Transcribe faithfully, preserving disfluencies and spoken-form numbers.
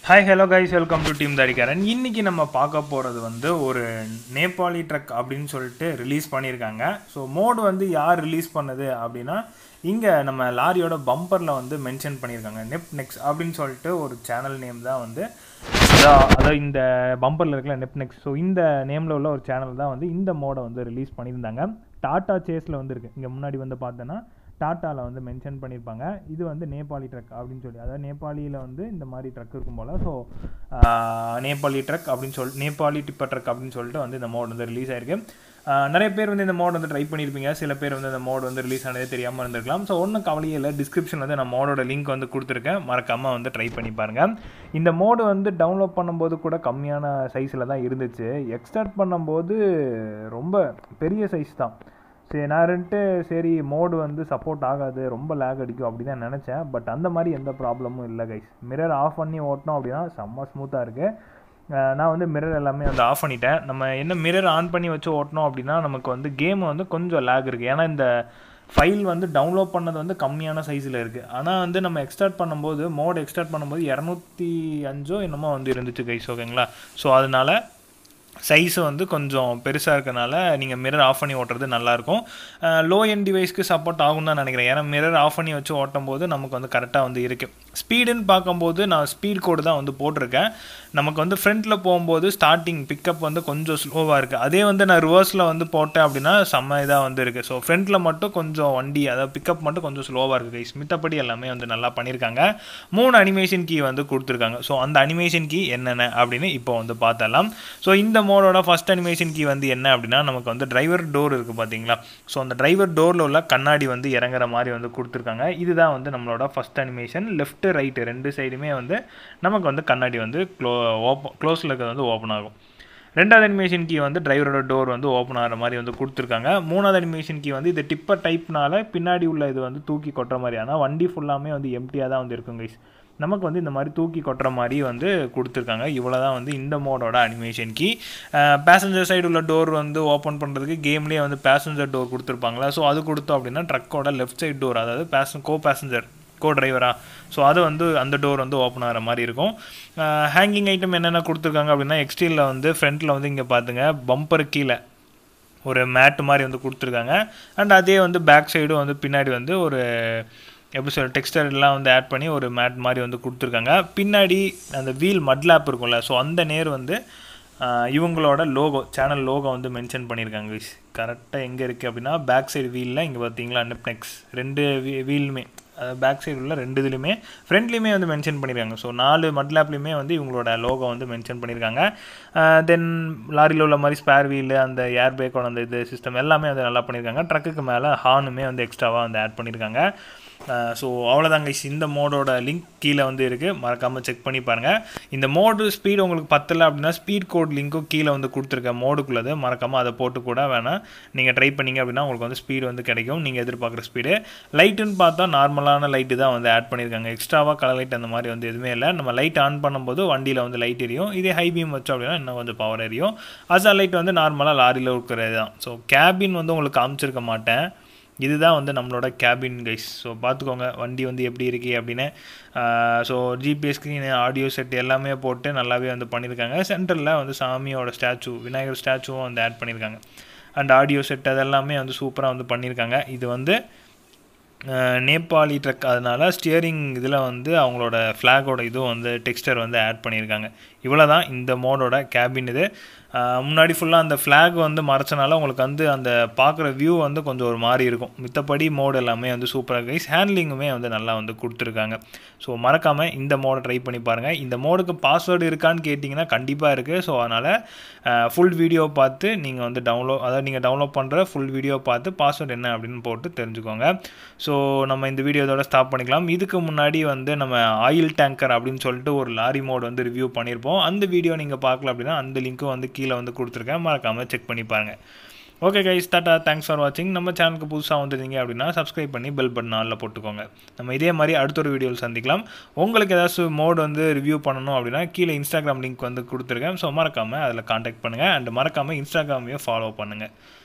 Hi, hello guys, welcome to Team ThaadikaraN. இன்னைக்கு நம்ம பார்க்க போறது வந்து ஒரு நேபாளி ட்ரக் அப்படினு சொல்லிட்டு ரிலீஸ் பண்ணிருக்காங்க. சோ மோட் வந்து யார் ரிலீஸ் பண்ணது அப்படினா இங்க நம்ம லாரியோட பம்பர்ல வந்து மென்ஷன் பண்ணிருக்காங்க. நெப்நெக்ஸ் அப்படினு சொல்லிட்டு ஒரு சேனல் நேம் தான் வந்து அத இந்த பம்பர்ல இருக்கல நெப்நெக்ஸ். சோ இந்த நேம்ல உள்ள ஒரு சேனல் தான் வந்து இந்த மோட வந்து ரிலீஸ் பண்ணிருந்தாங்க. டாடா சேஸ்ல வந்து இருக்கு. இங்க முன்னாடி வந்து பார்த்தனா டாட்டால வந்து மென்ஷன் பண்ணிருப்பாங்க. இது வந்து நேபாளி ட்ரக் அப்படினு சொல்லி அதாவது நேபாளில வந்து இந்த மாதிரி ட்ரக் இருக்கும் போல. சோ நேபாளி ட்ரக் அப்படினு சொல்லி நேபாளி டிப்பர் ட்ரக் அப்படினு சொல்லிட்டு வந்து இந்த மோட் வந்து ரிலீஸ் ஆயிருக்கு. நிறைய பேர் வந்து இந்த மோட் வந்து ட்ரை பண்ணியிருப்பீங்க. சில பேர் வந்து இந்த மோட் வந்து ரிலீஸ் ஆனதே தெரியாமல் இருந்திருக்கலாம். ஸோ ஒன்றும் கவலையே இல்லை. டிஸ்கிரிப்ஷன் வந்து நான் மோடோட லிங்க் வந்து கொடுத்துருக்கேன். மறக்காமல் வந்து ட்ரை பண்ணி பாருங்கள். இந்த மோடு வந்து டவுன்லோட் பண்ணும்போது கூட கம்மியான சைஸில் தான் இருந்துச்சு. எக்ஸ்டார்ட் பண்ணும்போது ரொம்ப பெரிய சைஸ் தான். சரி நான் ரெண்டு சரி மோடு வந்து சப்போர்ட் ஆகாது, ரொம்ப லேக் அடிக்கும் அப்படி தான் நினச்சேன். பட் அந்த மாதிரி எந்த ப்ராப்ளமும் இல்லை கைஸ். மிரர் ஆஃப் பண்ணி ஓட்டினோம் அப்படின்னா செம்ம ஸ்மூத்தாக இருக்குது. நான் வந்து மிரர் எல்லாமே வந்து ஆஃப் பண்ணிட்டேன். நம்ம என்ன மிரர் ஆன் பண்ணி வச்சு ஓட்டினோம் அப்படின்னா நமக்கு வந்து கேம் வந்து கொஞ்சம் லேக் இருக்குது. ஏன்னா இந்த ஃபைல் வந்து டவுன்லோட் பண்ணது வந்து கம்மியான சைஸில் இருக்குது. ஆனால் வந்து நம்ம எக்ஸ்டார்ட் பண்ணும்போது மோட் எக்ஸ்டார்ட் பண்ணும்போது இரநூத்தி அஞ்சோ என்னமோ வந்து இருந்துச்சு கைஸ். ஓகேங்களா? ஸோ அதனால் சைஸு வந்து கொஞ்சம் பெருசாக இருக்கனால நீங்கள் மிரர் ஆஃப் பண்ணி ஓட்டுறது நல்லாயிருக்கும். லோ எண்ட் டிவைஸ்க்கு சப்போர்ட் ஆகும் தான் நினைக்கிறேன். ஏன்னா மிரர் ஆஃப் பண்ணி வச்சு ஓட்டும் போது நமக்கு வந்து கரெக்டாக வந்து இருக்குது. ஸ்பீடுன்னு பார்க்கும்போது நான் ஸ்பீட் கோடு தான் வந்து போட்டிருக்கேன். நமக்கு வந்து ஃப்ரண்ட்டில் போகும்போது ஸ்டார்டிங் பிக்கப் வந்து கொஞ்சம் ஸ்லோவாக இருக்குது. அதே வந்து நான் ரிவர்ஸில் வந்து போட்டேன் அப்படின்னா செம்ம இதாக வந்து இருக்குது. ஸோ ஃப்ரண்ட்டில் மட்டும் கொஞ்சம் வண்டி அதாவது பிக்கப் மட்டும் கொஞ்சம் ஸ்லோவாக இருக்குது கைஸ். மித்தப்படி எல்லாமே வந்து நல்லா பண்ணியிருக்காங்க. மூணு அனிமேஷன் கீ வந்து கொடுத்துருக்காங்க. ஸோ அந்த அனிமேஷன் கீ என்னென்ன அப்படின்னு இப்போ வந்து பார்த்தலாம். ஸோ இந்த மோடோட ஃபர்ஸ்ட் அனிமேஷன் கீ வந்து என்ன அப்படின்னா நமக்கு வந்து டிரைவர் டோர் இருக்குது பார்த்தீங்களா? ஸோ அந்த டிரைவர் டோரில் உள்ள கண்ணாடி வந்து இறங்குற மாதிரி வந்து கொடுத்துருக்காங்க. இதுதான் வந்து நம்மளோட ஃபர்ஸ்ட் அனிமேஷன். லெஃப்ட் ரைட்டு ரெண்டு சைடுமே வந்து நமக்கு வந்து கண்ணாடி வந்து க்ளோ ஓப்பன் க்ளோஸில் இருக்கிறது வந்து ஓப்பன் ஆகும். ரெண்டாவது அனிமேஷன் கீ வந்து டிரைவரோட டோர் வந்து ஓப்பன் ஆகிற மாதிரி வந்து கொடுத்துருக்காங்க. மூணாவது அனிமேஷன் கீ வந்து இது டிப்பர் டைப்னால பின்னாடி உள்ள இது வந்து தூக்கி கொட்டுற மாதிரி. ஆனால் வண்டி ஃபுல்லாமே வந்து எம்டியாக தான் வந்து இருக்கும் கைஸ். நமக்கு வந்து இந்த மாதிரி தூக்கி கொட்டுற மாதிரி வந்து கொடுத்துருக்காங்க. இவ்வளோ தான் வந்து இந்த மோடோட அனிமேஷன் கீ. பேசஞ்சர் சைடு உள்ள டோர் வந்து ஓப்பன் பண்ணுறதுக்கு கேம்லேயே வந்து பேசஞ்சர் டோர் கொடுத்துருப்பாங்களா? ஸோ அது கொடுத்தோம் அப்படின்னா ட்ரக்கோட லெஃப்ட் சைடு டோர் அதாவது பேச கோ பேசஞ்சர் கோ டிரைவரா ஸோ அது வந்து அந்த டோர் வந்து ஓப்பன் ஆகிற மாதிரி இருக்கும். ஹேங்கிங் ஐட்டம் என்னென்ன கொடுத்துருக்காங்க அப்படின்னா எக்ஸ்டீரியில் வந்து ஃப்ரண்ட்டில் வந்து இங்கே பார்த்துங்க பம்பர் கீழே ஒரு மேட்டு மாதிரி வந்து கொடுத்துருக்காங்க. அண்ட் அதே வந்து பேக் சைடும் வந்து பின்னாடி வந்து ஒரு எப்படி சொல்ல டெக்ஸ்டர்லாம் வந்து ஆட் பண்ணி ஒரு மேட் மாதிரி வந்து கொடுத்துருக்காங்க. பின்னாடி அந்த வீல் மட்லாப் இருக்கும்ல, ஸோ அந்த நேர் வந்து இவங்களோட லோகோ சேனல் லோகோ வந்து மென்ஷன் பண்ணியிருக்காங்க. கரெக்டாக எங்கே இருக்குது அப்படின்னா பேக் சைடு வீலில் இங்கே பார்த்தீங்களா நெப்நெக்ஸ் ரெண்டு வீ வீலுமே பேக் சைடு உள்ள ரெண்டு இதுலையுமே ஃப்ரண்ட்லேயுமே வந்து மென்ஷன் பண்ணியிருக்காங்க. ஸோ நாலு மட்லாப்லேயுமே வந்து இவங்களோட லோகோ வந்து மென்ஷன் பண்ணியிருக்காங்க. தென் லாரியில் உள்ள மாதிரி ஸ்பேர் வீலு அந்த ஏர் பேக்கோட அந்த இது சிஸ்டம் எல்லாமே வந்து நல்லா பண்ணியிருக்காங்க. ட்ரக்குக்கு மேலே ஹார்னுமே வந்து எக்ஸ்ட்ராவாக வந்து ஆட் பண்ணியிருக்காங்க. ஸோ அவ்வளோதாங்க. இந்த மோடோட லிங்க் கீழே வந்து இருக்குது. மறக்காமல் செக் பண்ணி பாருங்கள். இந்த மோடு ஸ்பீடு உங்களுக்கு பத்தலை அப்படின்னா ஸ்பீட் கோட் லிங்க்கும் கீழே வந்து கொடுத்துருக்கேன் மோடுக்குள்ளது. மறக்காமல் அதை போட்டு கூட வேணால் நீங்கள் ட்ரை பண்ணிங்க அப்படின்னா உங்களுக்கு வந்து ஸ்பீடு வந்து கிடைக்கும் நீங்கள் எதிர்பார்க்குற ஸ்பீடு. லைட்டுன்னு பார்த்தா நார்மலான லைட்டு தான் வந்து ஆட் பண்ணியிருக்காங்க. எக்ஸ்ட்ராவாக கலர் லைட் அந்த மாதிரி வந்து எதுவுமே இல்லை. நம்ம லைட் ஆன் பண்ணும்போது வண்டியில் வந்து லைட் எரியும். இதே ஹை பீம் வச்சோம் அப்படின்னா இன்னும் கொஞ்சம் பவர் எரியும். அசா லைட் வந்து நார்மலாக லாரியில் இருக்கிறது தான். ஸோ கேபின் வந்து உங்களுக்கு காமிச்சிருக்க மாட்டேன். இதுதான் வந்து நம்மளோட கேபின் கைஸ். ஸோ பார்த்துக்கோங்க வண்டி வந்து எப்படி இருக்கு அப்படின்னு. So GPS screen audio set எல்லாமே போட்டு நல்லாவே வந்து பண்ணியிருக்காங்க. சென்டரில் வந்து சாமியோட ஸ்டாச்சு விநாயகர் ஸ்டாச்சுவும் வந்து ஆட் பண்ணியிருக்காங்க. அண்ட் ஆடியோ செட் அதெல்லாமே வந்து சூப்பராக வந்து பண்ணியிருக்காங்க. இது வந்து நேபாளி ட்ரக் அதனால ஸ்டியரிங் இதில் வந்து அவங்களோட ஃப்ளாகோட இதுவும் வந்து டெக்ஸ்டர் வந்து ஆட் பண்ணியிருக்காங்க. இவ்வளோ தான் இந்த மோடோட கேபின். இது முன்னாடி ஃபுல்லாக அந்த ஃப்ளாக் வந்து மறைச்சனால உங்களுக்கு வந்து அந்த பார்க்குற வியூ வந்து கொஞ்சம் ஒரு மாதிரி இருக்கும். மித்தப்படி மோடு எல்லாமே வந்து சூப்பராக கைஸ். ஹேண்ட்லிங்குமே வந்து நல்லா வந்து கொடுத்துருக்காங்க. ஸோ மறக்காமல் இந்த மோடை ட்ரை பண்ணி பாருங்கள். இந்த மோடுக்கு பாஸ்வேர்டு இருக்கான்னு கேட்டிங்கன்னா கண்டிப்பாக இருக்குது. ஸோ அதனால் ஃபுல் வீடியோ பார்த்து நீங்கள் வந்து டவுன்லோட் அதாவது நீங்கள் டவுன்லோட் பண்ணுற ஃபுல் வீடியோ பார்த்து பாஸ்வேர்டு என்ன அப்படின்னு போட்டு தெரிஞ்சுக்கோங்க. ஸோ நம்ம இந்த வீடியோ இதோட ஸ்டாப் பண்ணிக்கலாம். இதுக்கு முன்னாடி வந்து நம்ம ஆயில் டேங்கர் அப்படின்னு சொல்லிட்டு ஒரு லாரி மோடு வந்து ரிவ்யூ பண்ணியிருப்போம். அந்த வீடியோ நீங்கள் பார்க்கல அப்படின்னா அந்த லிங்க்கும் வந்து கீழே வந்து கொடுத்துருக்கேன். மறக்காமல் செக் பண்ணி பாருங்கள். Okay guys, tata, thanks for வாட்சிங். நம்ம சேனலுக்கு புதுசாக வந்துருந்தீங்க அப்படின்னா சப்ஸ்கிரைப் பண்ணி பெல் பட்டன் ஆல்ல போட்டுக்கோங்க. நம்ம இதே மாதிரி அடுத்த ஒரு வீடியோவில் சந்திக்கலாம். உங்களுக்கு ஏதாச்சும் மோட் வந்து ரிவ்யூ பண்ணணும் அப்படின்னா கீழே இன்ஸ்டாகிராம் லிங்க் வந்து கொடுத்துருக்கேன். ஸோ மறக்காமல் அதில் காண்டாக்ட் பண்ணுங்கள். அண்ட் மறக்காமல் இன்ஸ்டாகிராமையும் ஃபாலோ பண்ணுங்கள்.